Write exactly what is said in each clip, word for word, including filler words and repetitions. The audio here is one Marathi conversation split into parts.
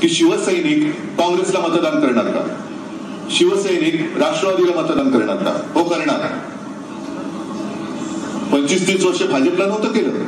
की शिवसैनिक काँग्रेसला मतदान करणार का, शिवसैनिक राष्ट्रवादीला मतदान करणार का? हो, करणार. पंचवीस तीस वर्ष भाजपला नव्हतं केलं.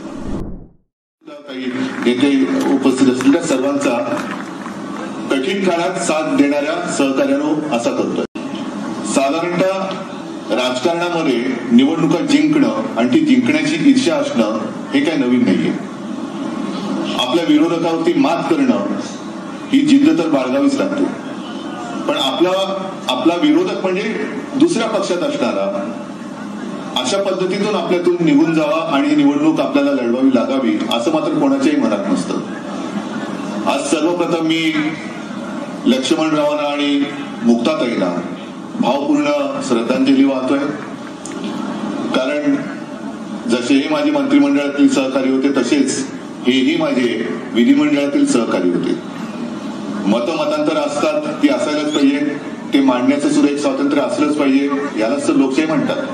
काही नेते उपस्थित असलेल्या सर्वांचा कठीण काळात साथ देणाऱ्या सहकार्यानं असा करतोय. साधारणतः राजकारणामध्ये निवडणुका जिंकणं आणि ती जिंकण्याची इच्छा असणं हे काही नवीन नाहीये. आपल्या विरोधकावरती मात करणं ही जिद्द तर बाळगावीच लागते. पण आपला आपला विरोधक म्हणजे दुसऱ्या पक्षात असणारा अशा पद्धतीतून आपल्यातून निघून जावा आणि निवडणूक आपल्याला लढवावी लागावी असं मात्र कोणाच्याही मनात नसतं. आज सर्वप्रथम मी लक्ष्मणरावांना आणि मुक्ताताईंना भावपूर्ण श्रद्धांजली वाहतोय. कारण जसे हे माझे मंत्रिमंडळातील सहकारी होते तसेच हेही माझे विधिमंडळातील सहकारी होते. मतमतांतर असतात, ती असायलाच पाहिजे. ते मांडण्याचं सुद्धा एक स्वातंत्र्य असलंच पाहिजे. यालाच तर लोकशाही म्हणतात.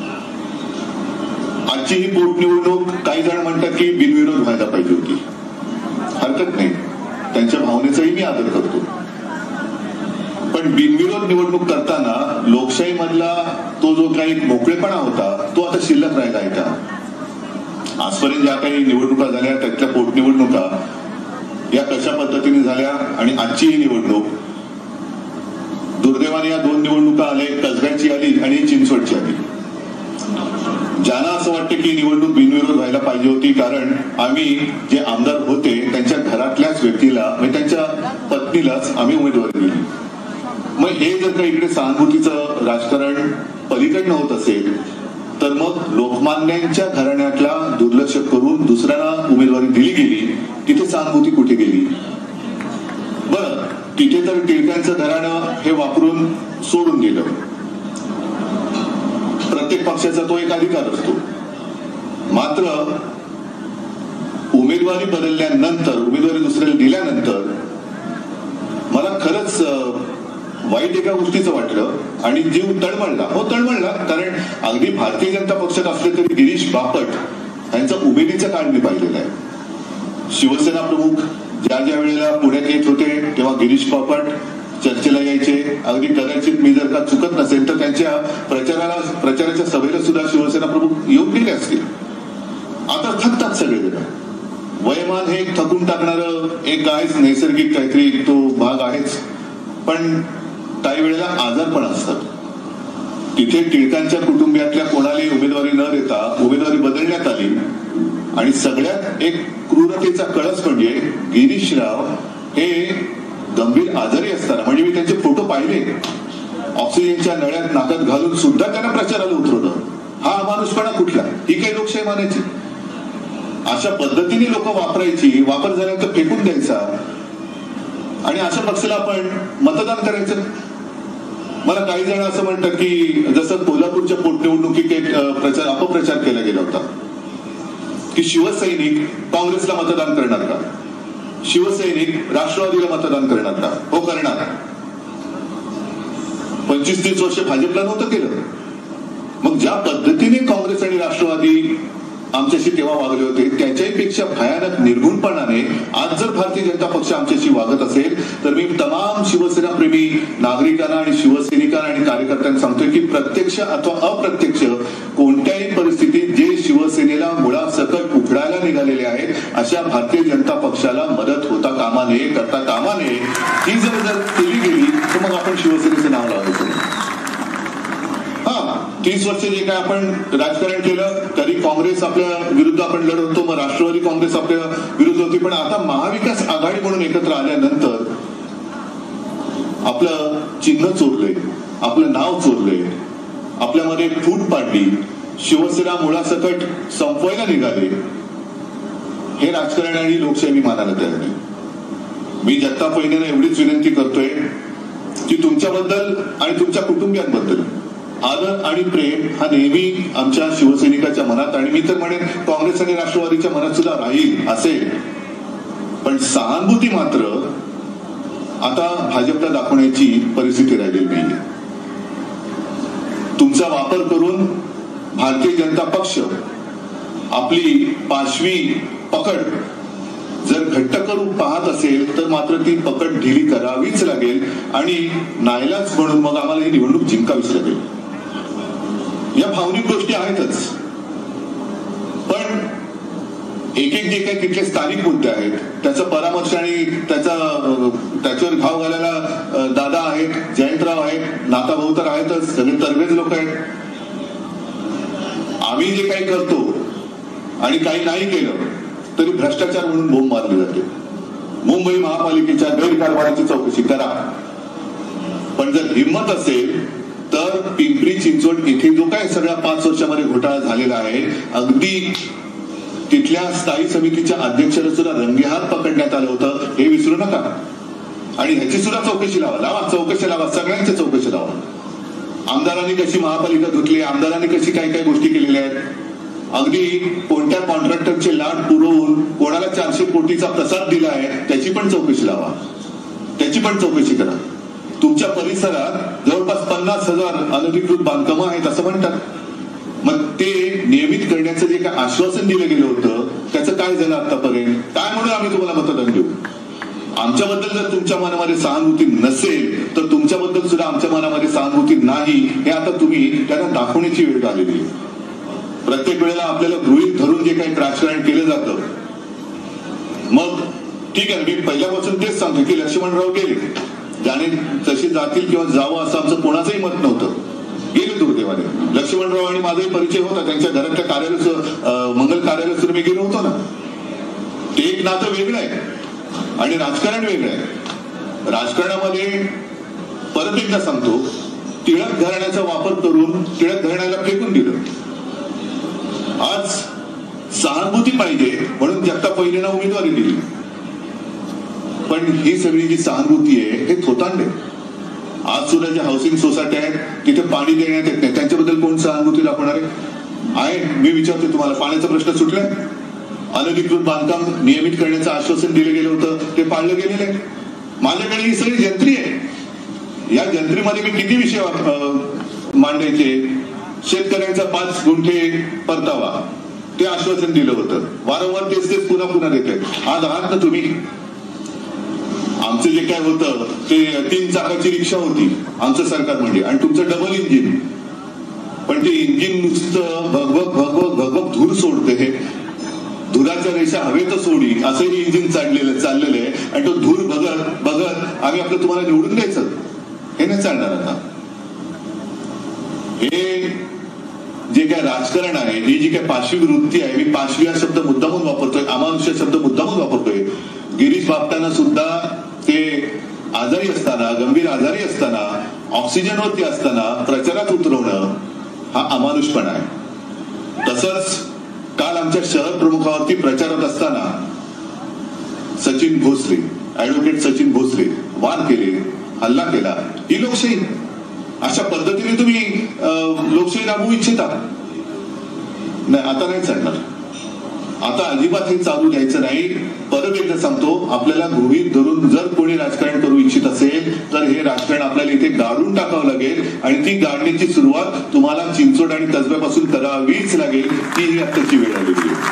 आजची ही पोटनिवडणूक काही जण म्हणतात की बिनविरोध व्हायला पाहिजे होती. हरकत नाही, त्यांच्या भावनेचाही मी आदर करतो. पण बिनविरोध निवडणूक करताना लोकशाही मधला तो जो काही मोकळेपणा होता तो आता शिल्लक राहिला आहे का? आजपर्यंत ज्या काही निवडणुका झाल्या त्यातल्या पोटनिवडणुका या कशा पद्धतीने झाल्या आणि आजची ही निवडणूक दुर्दैवाने या दोन निवडणुका आल्या, कसब्याची आली आणि चिंचवडची आली. ज्यांना असं वाटतं की निवडणूक बिनविरोध व्हायला पाहिजे होती कारण आम्ही जे आमदार होते त्यांच्या घरातल्याच व्यक्तीला म्हणजे त्यांच्या पत्नीलाच आम्ही उमेदवारी दिली. मग हे जर का इकडे सहानुभूतीचं राजकारण पलीकडनं होत असेल तर मग लोकमान्यांच्या घराण्यातला दुर्लक्ष करून दुसऱ्याला उमेदवारी दिली गेली, तिथे सहानुभूती कुठे गेली? बरं, तिथे तर टिळकांचं घराणं हे वापरून सोडून गेलं. प्रत्येक पक्षाचा तो एक अधिकार असतो. मात्र उमेदवारी बदलल्यानंतर, उमेदवारी दुसऱ्याला दिल्यानंतर मला खरंच वाईट एका गोष्टीचं वाटलं आणि जीव तळमळला. हो, तळमळला. कारण अगदी भारतीय जनता पक्षात असले तरी गिरीश बापट यांचा उमेदीचा काळ मी पाहिलेला आहे. शिवसेना प्रमुख ज्या ज्या वेळेला पुण्यात येत होते तेव्हा गिरीश बापट चर्चेला यायचे. अगदी कदाचित मी जर का चुकत नसेल तर त्यांच्या प्रचाराला प्रचाराच्या सभेला सुद्धा शिवसेना प्रमुख येऊन गेले असतील. आता थकतात सगळेजण. वयमान हे थकून टाकणारं एक आहेच, नैसर्गिक काहीतरी तो भाग आहेच. पण काही वेळेला आजार पण असतात. तिथे टिळकांच्या कुटुंबियातल्या कोणालाही उमेदवारी न देता उमेदवारी बदलण्यात आली आणि सगळ्यात एक क्रूरतेचा कळस म्हणजे गिरीशराव हे गंभीर आजारी असताना, म्हणजे मी त्यांचे फोटो पाहिले, ऑक्सिजनच्या नळ्यात नाकात घालून सुद्धा त्यांना प्रचाराला उतरवलं. हा अमानुषपणा कुठला? ही काही लोकशाही मानायची? अशा पद्धतीने लोक वापरायची, वापर झाल्यानंतर फेकून द्यायचा आणि अशा पक्षाला आपण मतदान करायचं. मला काही जण असं म्हणतात की जसं कोल्हापूरच्या पोटनिवडणुकीत एक प्रचार अपप्रचार केला गेला होता की शिवसैनिक काँग्रेसला मतदान करणार का, शिवसैनिक राष्ट्रवादीला मतदान करणार का? हो, करणार. पंचवीस तीस वर्ष भाजपला नव्हतं केलं. मग ज्या पद्धतीने काँग्रेस आणि राष्ट्रवादी आमच्याशी तेव्हा वागले होते त्याच्याही पेक्षा भयानक निर्गुणपणाने आज जर भारतीय जनता पक्ष आमच्याशी वागत असेल तर मी तमाम शिवसेना प्रेमी नागरिकांना आणि शिवसैनिकांना आणि कार्यकर्त्यांना सांगतोय की प्रत्यक्ष अथवा अप्रत्यक्ष कोणत्याही परिस्थितीत जे शिवसेनेला मुळासकट उखडायला निघालेले आहेत अशा भारतीय जनता पक्षाला मदत होता कामा नये, करता कामा नये. ही जर जर केली गेली तर मग आपण शिवसेनेचं नाव लावायचं. हा, तीस वर्ष जे काय आपण राजकारण केलं तरी काँग्रेस आपल्या विरुद्ध आपण लढत होतो, मग राष्ट्रवादी काँग्रेस आपल्या विरुद्ध होती. पण आता महाविकास आघाडी म्हणून एकत्र आल्यानंतर आपलं चिन्ह चोरलंय, आपलं नाव चोरलंय, आपल्यामध्ये फूट पाडली, शिवसेना मुळासकट संपवायला निघाले. हे राजकारण आणि लोकशाही मानायला तयार नाही. मी जगताप वहिनींना एवढीच विनंती करतोय की तुमच्याबद्दल आणि तुमच्या कुटुंबियांबद्दल आदर आणि प्रेम हा नेहमी आमच्या शिवसैनिकाच्या मनात आणि मी तर म्हणेन काँग्रेस आणि राष्ट्रवादीच्या मनात सुद्धा राहील असेल. पण सहानुभूती मात्र आता भाजपला दाखवण्याची परिस्थिती राहिलेली नाहीये. तुमचा वापर करून भारतीय जनता पक्ष आपली पाशवी पकड जर घट्ट करून पाहत असेल तर मात्र ती पकड ढिली करावीच लागेल आणि नाईलाज म्हणून मग आम्हाला ही निवडणूक जिंकावीच लागेल. या भावनिक गोष्टी आहेतच, पण एक एक जे काही तिथले स्थानिक मुद्दे आहेत त्याचा परामर्श आणि त्याचा त्याच्यावर घाव घालायला दादा आहेत, जयंतराव आहेत, नाता भाऊ तर आहेतच, सगळे तरवेज लोक आहेत. आम्ही जे काही करतो आणि काही नाही केलं तरी भ्रष्टाचार म्हणून बोंब मारली जाते. मुंबई महापालिकेच्या गैरकारभाराची चौकशी करा, पण जर हिंमत असेल तर पिंपरी चिंचवड इथे जो काय सगळ्या पाच वर्षामध्ये घोटाळा झालेला आहे, अगदी तिथल्या स्थायी समितीच्या अध्यक्षाला सुद्धा रंगेहात पकडण्यात आलं होतं, हे विसरू नका. आणि ह्याची सुद्धा चौकशी लावा लावा चौकशी लावा सगळ्यांची चौकशी लावा. आमदारांनी कशी महापालिका धुतली, आमदारांनी कशी काही काही गोष्टी केलेल्या आहेत, अगदी कोणत्या कॉन्ट्रॅक्टरचे लाट पुरवून कोणाला चारशे कोटीचा प्रसाद दिला आहे त्याची पण चौकशी लावा, त्याची पण चौकशी करा. तुमच्या परिसरात जवळपास पन्नास हजार अनधिकृत बांधकामं आहेत असं म्हणतात, मग ते नियमित करण्याचं जे काय आश्वासन दिलं गेलं होतं त्याचं काय झालं आतापर्यंत, काय म्हणून आम्ही तुम्हाला मतदान देऊ. आमच्याबद्दल जर तुमच्या मनामध्ये सहानुभूती नसेल तर तुमच्याबद्दल सुद्धा आमच्या मनामध्ये सहानुभूती नाही हे आता तुम्ही त्यांना दाखवण्याची वेळ आलेली आहे. प्रत्येक वेळेला आपल्याला गृहीत धरून जे काही राजकारण केलं जातं, मग ठीक आहे, मी पहिल्यापासून तेच सांगतो की लक्ष्मणराव गेले, ज्याने तशी जातील किंवा जावं असं आमचं कोणाचंही मत नव्हतं, गेले दुर्दैवाने. लक्ष्मणराव आणि माझाही परिचय होता, त्यांच्या घरातल्या कार्यालय मंगल कार्यालय सुद्धा मी गेलो होतो ना. ते एक नातं वेगळं आहे आणि राजकारण वेगळं आहे. राजकारणामध्ये परत एकदा सांगतो, टिळक घराण्याचा वापर करून टिळक घराण्याला फेकून दिलं. आज सहानुभूती पाहिजे म्हणून जगताप पहिलेना उमेदवारी दिली, पण ही सगळी जी सहानुभूती आहे हे थोतांडे. आज सुद्धा ज्या हाऊसिंग सोसायटी आहेत तिथे पाणी देण्यात येत नाही, त्यांच्याबद्दल कोण सहानुभूती दाखवणार आहे? मी विचारतो तुम्हाला, पाण्याचा प्रश्न सुटलाय? अनधिकृत बांधकाम नियमित करण्याचं आश्वासन दिलं गेलं होतं ते पाळलं गेलेलं आहे. माझ्याकडे ही सगळी जंत्री आहे, या जंत्रीमध्ये मी किती विषय मांडायचे. शेतकऱ्यांचा पाच गुंठे परतावा ते आश्वासन दिलं होतं, वारंवार तेच तेच पुन्हा पुन्हा देत आहेत. आज आहात ना तुम्ही, आमचं जे काय होतं ते तीन चाकाची रिक्षा होती आमचं सरकार म्हणजे, आणि तुमचं डबल इंजिन, पण ते इंजिन नुसतं भगभग भगभग भगभग धूर सोडते, धुराच्या रेषा हवेत सोडी असं हे इंजिन चाललेलं चाललेलं आहे. आणि तो धूर बघत बघत आम्ही आपलं तुम्हाला निवडून द्यायचं, हे नाही चालणार. आता हे जे काय राजकारण आहे, ही जी काय पाशवी वृत्ती आहे, मी पाशवी हा शब्द मुद्दामून वापरतोय, अमानुष्य शब्द मुद्दामून वापरतोय. गिरीश बापटांना सुद्धा ते आजारी असताना, गंभीर आजारी असताना, ऑक्सिजनवरती असताना प्रचारात उतरवणं हा अमानुषपणा आहे. तसंच काल आमच्या शहर प्रमुखावरती प्रचारात असताना सचिन भोसले, ऍडव्होकेट सचिन भोसले वार केले, हल्ला केला. ही लोकशाही? अशा पद्धतीने तुम्ही लोकशाही राबवू इच्छिता? नाही, आता नाही चालणार. आता अजिबात हे चालू द्यायचं नाही. परत एकदा सांगतो, आपल्याला गृहीत धरून जर कोणी राजकारण करू इच्छित असेल तर हे राजकारण आपल्याला इथे गाडून टाकावं लागेल, आणि ती गाडण्याची सुरुवात तुम्हाला चिंचवड आणि कसब्यापासून करावीच लागेल. ती ही आत्ताची वेळ आलेली आहे.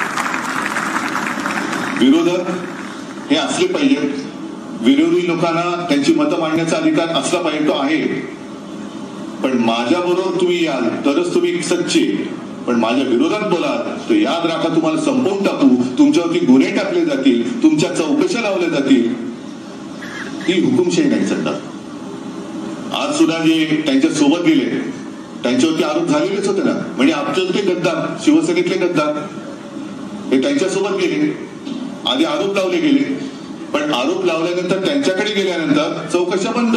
विरोधक हे असले पाहिजेत, विरोधी लोकांना त्यांची मतं मांडण्याचा अधिकार असला पाहिजे, तो आहे. पण माझ्या बरोबर तुम्ही याल तरच तुम्ही सच्चे, पण माझ्या विरोधात बोलाल तर याद राखा, तुम्हाला संपवून टाकू, तुमच्यावरती गुन्हे टाकले जातील, तुमच्या चौकशा लावल्या जातील. ही हुकुमशाही नाही चालणार. आज सुद्धा जे त्यांच्या सोबत गेले त्यांच्यावरती आरोप झालेलेच होते ना, म्हणजे आमच्यावरती गद्दार, शिवसेनेतले गद्दार हे त्यांच्यासोबत गेले, आधी आरोप लावले गेले, पण आरोप लावल्यानंतर त्यांच्याकडे गेल्यानंतर चौकशा बंद.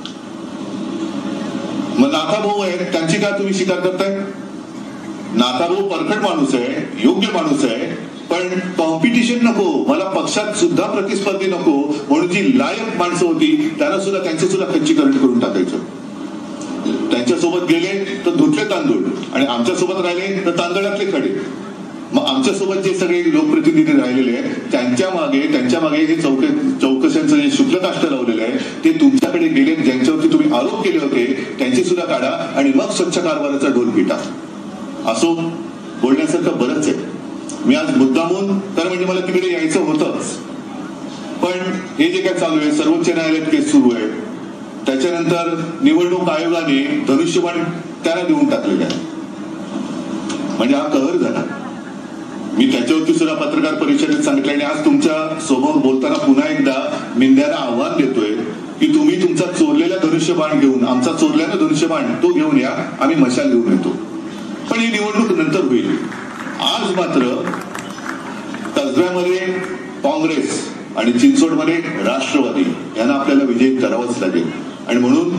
मग नाथाभाऊ आहेत, त्यांची का तुम्ही शिकार करताय? नाथाभाऊ परखड माणूस आहे, योग्य माणूस आहे, पण कॉम्पिटिशन नको, मला पक्षात सुद्धा प्रतिस्पर्धी नको, म्हणून जी लायक माणसं होती त्यांना सुद्धा त्यांचं सुद्धा खच्चीकरण करून टाकायचं. त्यांच्यासोबत गेले तर धुतले तांदूळ, आणि आमच्यासोबत राहिले तर तांदळातले खडे. मग आमच्यासोबत जे सगळे लोकप्रतिनिधी राहिलेले आहेत त्यांच्या मागे त्यांच्या मागे हे चौक चौकशांचं जे शुक्लकाष्ठ लावलेलं आहे ते तुमच्याकडे गेले, ज्यांच्यावरती तुम्ही आरोप केले होते त्यांची सुद्धा काढा, आणि मग स्वच्छ कारभाराचा ढोल पिटा. असो, बोलण्यासारखं बरंच आहे. मी आज मुद्दामून, तर म्हणजे मला तिकडे यायचं होतंच, पण हे जे काय चालू आहे, सर्वोच्च न्यायालयात केस सुरू आहे, त्याच्यानंतर निवडणूक आयोगाने धनुष्यबाण त्याला देऊन टाकलेलं आहे. म्हणजे हा कहर झाला. मी त्याच्यावरती सुद्धा पत्रकार परिषदेत सांगितलं आणि आज तुमच्या समोर बोलताना पुन्हा एकदा मिंद्याला आव्हान देतोय की तुम्ही तुमचा चोरलेला धनुष्यबाण घेऊन, आमचा चोरलेला धनुष्यबाण तो घेऊन या, आम्ही मशाल घेऊन येतो. पण ही निवडणूक नंतर होईल. आज मात्र कसब्यामध्ये काँग्रेस आणि चिंचवडमध्ये राष्ट्रवादी यांना आपल्याला विजयी करावाच लागेल. आणि म्हणून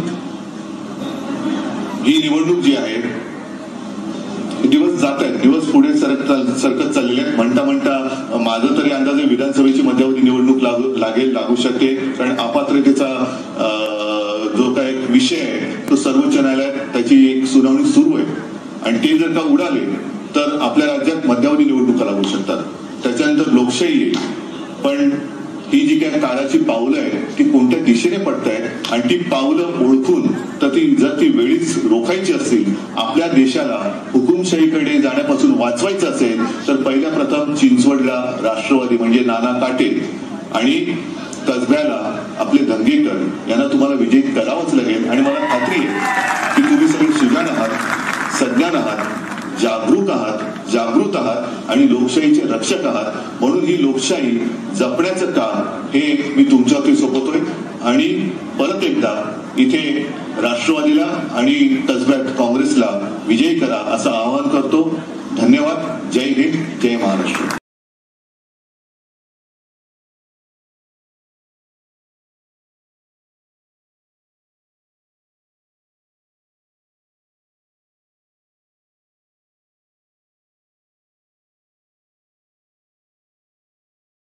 ही निवडणूक जी आहे, दिवस जात आहेत, दिवस पुढे सरकत सरकत चाललेले आहेत. म्हणता म्हणता माझं तरी अंदाजे विधानसभेची मध्यावधी निवडणूक लागू लागेल लागू शकते. कारण अपात्रतेचा जो काय विषय आहे तो सर्वोच्च न्यायालयात त्याची एक सुनावणी सुरू आहे आणि ते जर का उडाले तर आपल्या राज्यात मध्यावधी निवडणुका लागू शकतात. त्याच्यानंतर लोकशाही येईल. पण ही जी काही काळाची पावलं आहेत ती कोणत्या दिशेने पडतायत आणि ती पावलं ओळखून तर ती जर ती वेळीच रोखायची असतील, आपल्या देशाला हुकुमशाहीकडे जाण्यापासून वाचवायचं असेल तर पहिल्या प्रथम चिंचवडला राष्ट्रवादी म्हणजे नाना काटे आणि कसब्याला आपले धंगेकर यांना तुम्हाला विजयी करावंच लागेल. आणि मला खात्री आहे की तुम्ही सगळे सुजाण आहात, सज्ञान आहात, जागरूक आहात जागृत आहात आणि लोकशाहीचे रक्षक आहात. म्हणून ही लोकशाही जपण्याचं काम हे मी तुमच्यावरती सोपवतोय. आणि परत एकदा इथे राष्ट्रवादीला आणि कसब्यात काँग्रेसला विजयी करा असं आवाहन करतो.